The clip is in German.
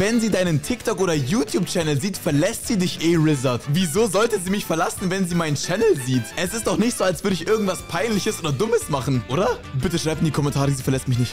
wenn sie deinen TikTok- oder YouTube-Channel sieht, verlässt sie dich Rizard. Wieso sollte sie mich verlassen, wenn sie meinen Channel sieht? Es ist doch nicht so, als würde ich irgendwas Peinliches oder Dummes machen, oder? Bitte schreibt in die Kommentare, sie verlässt mich nicht.